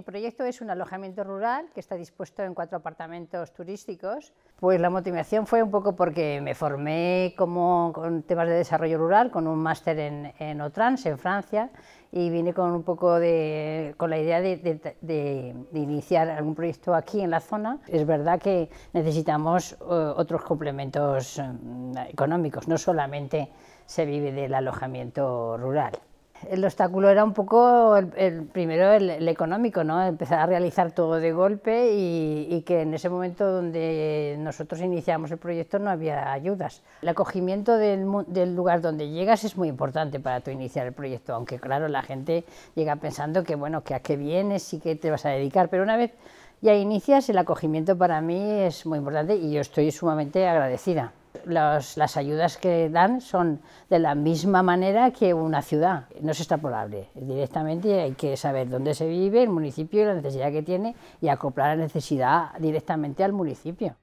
proyecto es un alojamiento rural que está dispuesto en 4 apartamentos turísticos. Pues la motivación fue un poco porque me formé con temas de desarrollo rural, con un máster en Otrans, en Francia, y vine con un poco con la idea de iniciar algún proyecto aquí en la zona. Es verdad que necesitamos otros complementos económicos, no solamente se vive del alojamiento rural. El obstáculo era un poco primero el económico, ¿no? Empezar a realizar todo de golpe y que en ese momento donde nosotros iniciamos el proyecto no había ayudas. El acogimiento del lugar donde llegas es muy importante para tu iniciar el proyecto, aunque claro, la gente llega pensando que bueno, que a qué vienes y qué te vas a dedicar, pero una vez ya inicias, el acogimiento para mí es muy importante y yo estoy sumamente agradecida. Las ayudas que dan son de la misma manera que una ciudad, no es extrapolable, directamente hay que saber dónde se vive, el municipio y la necesidad que tiene y acoplar la necesidad directamente al municipio.